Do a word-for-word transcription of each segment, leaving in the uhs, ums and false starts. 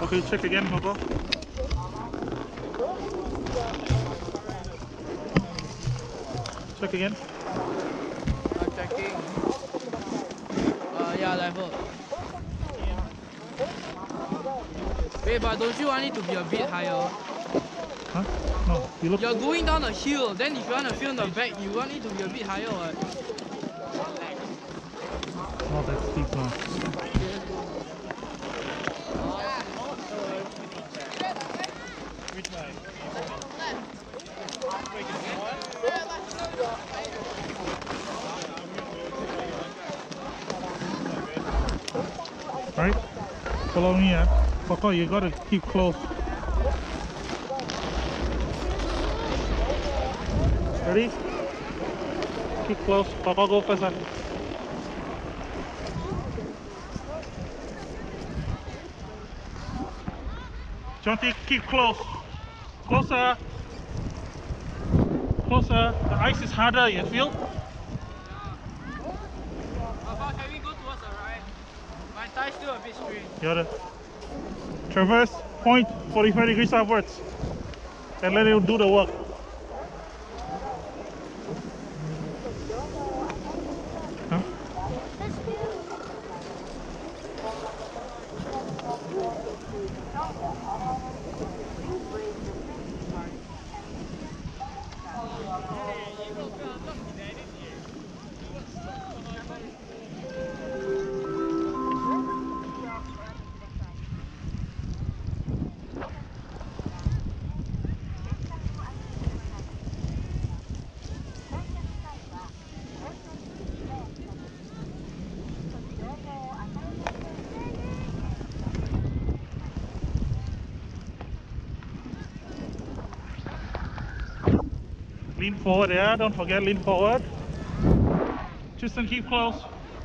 Okay, check again, Coco. Check again. I'm checking. Uh, yeah, level. Wait, but don't you want it to be a bit higher? Huh? No, you look. You're going down a hill, then if you want to film the back, you want it to be a bit higher, right? Not that steep now. Which way? Right? Follow me, yeah. Coco, you gotta keep close. Ready? Keep close. Coco, go first. Jonty, keep close. Closer. Closer. The ice is harder, you feel? Papa, can we go towards the right? My thigh's still a bit straight. You gotta traverse, point forty-five degrees upwards. And let it do the work. Huh? Lean forward, yeah, don't forget, lean forward. Tristan, keep close.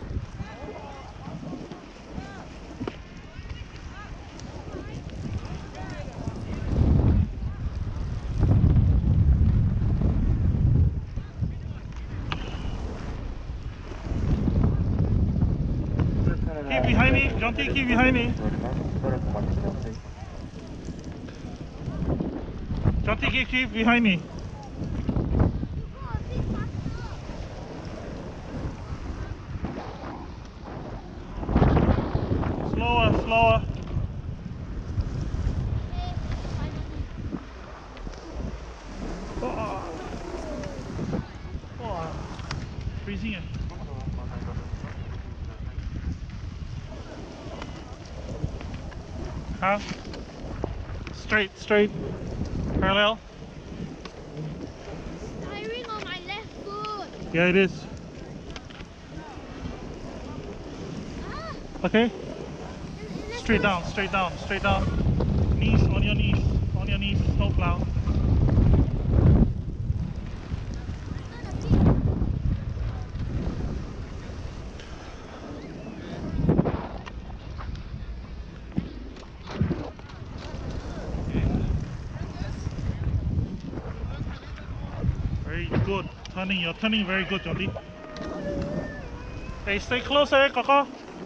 Keep behind me, Jonty, keep behind me. Jonty, keep, keep behind me. Slower, slower. Oh, oh. Freezing it. Huh? Straight, straight. Parallel. Tiring on my left foot. Yeah, it is. Ah, Okay? let's Straight go. down, straight down, straight down. Knees, on your knees, on your knees, no plow. Very good. Turning, you're turning very good, Jonty. Hey, stay close, eh, Coco?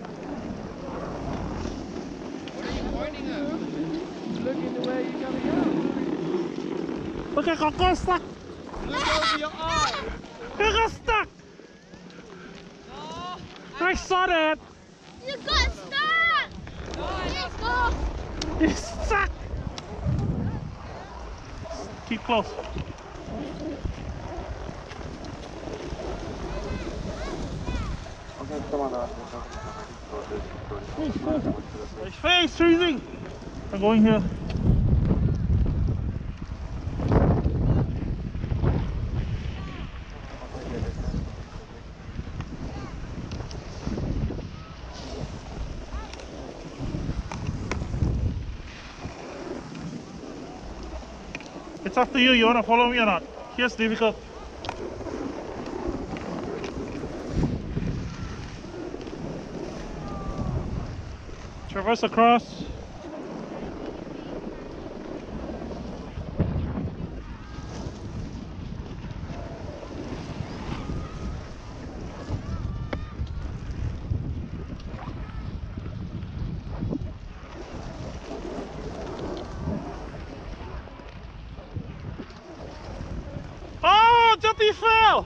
What are you pointing at? Looking the way you gotta go. Look at Coco stuck! Look over your eye. Coco stuck! No, I saw that! You got stuck. no, I Let's go. He's stuck! Keep close. My face freezing! I'm going here. It's up to you, you wanna follow me or not? Here's difficult. Traverse across. Jyoti fell!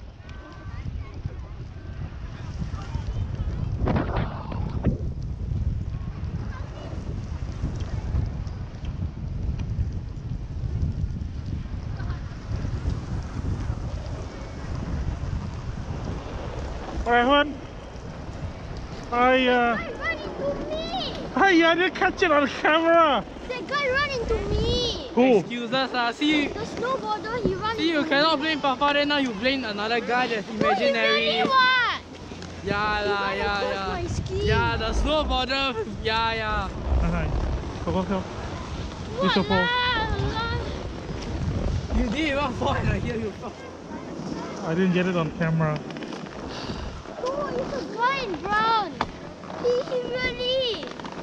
Alright, hon. I, uh... Guy running to me! Hey, I didn't catch it on camera! That guy running to me! Who? Excuses, uh, see, The snowboarder, he running see, you to cannot me. blame Papa, then now you blame another guy that's No, he imaginary. really what? Yeah, He lah, wanna yeah, touch yeah. my skin. Yeah, the snowboarder. Yeah, yeah. Alright. Go, go, go. What Use your phone. lah? You didn't even fall and I hear you fall. I didn't get it on camera. Oh, it's a guy in brown. He, he really.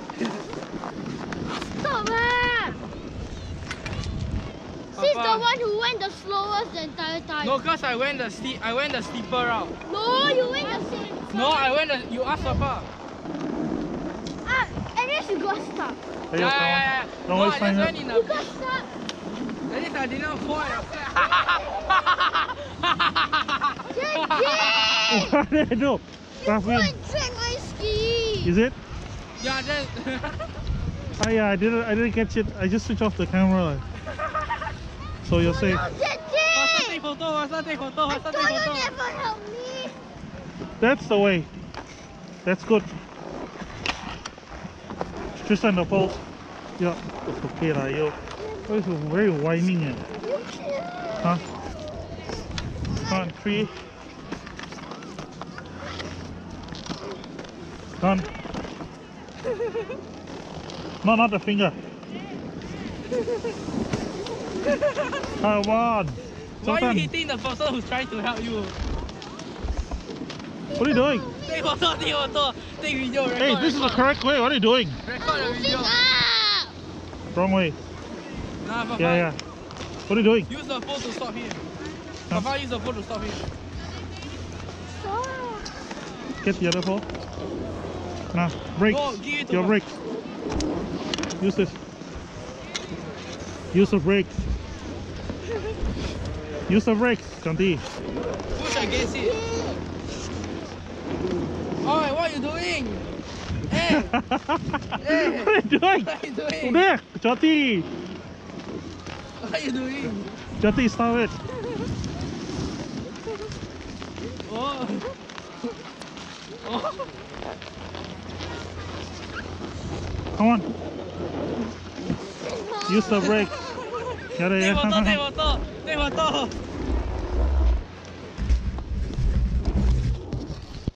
Stop ah! She's the Papa. one who went the slowest the entire time. No, cause I went the steep, I went the steeper route. No, you went the same. No, I went the, you asked Papa. Ah, and then you got stuck. Hey, Yeah, yo, come on. yeah, yeah. Don't No, waste I time just here. went in You a, got stuck. at least I didn't fall and Jackie! What did I do? You Rafael, went check my ski. is it? Yeah, then. Oh yeah, I didn't I didn't catch it. I just switched off the camera. So you're safe. No, Faster Jackie! take photo, faster take photo, I faster thought take you photo. never helped me. That's the way. That's good. Tristan, the pole. Yeah, it's okay lah, yo. Oh, it's very whining. Eh. You can't. Huh? Come on, three. Done. No, not the finger. Come on. Why are Sultan, you hitting the person who's trying to help you? what are you doing? Take photo, take photo, take video, record, Hey, this is the record. correct way. What are you doing? Record the video. Ah! Wrong way. Nah, Papa, Yeah, yeah. What are you doing? use the phone to stop him. Huh? Papa, use the phone to stop him. Stop. Get the other pole. Now, brakes. No, give it to Your her. brakes. Use this. Use the brakes. Use the brakes, Chanti. Push against it. Oi, what are you doing? Hey, hey, What are you doing? what are you doing? There, Jyoti. What are you doing? Jyoti, stop it. Oh. Oh. Come on. Use the brakes. Yeah, Take yeah, photo, yeah. take photo, take photo.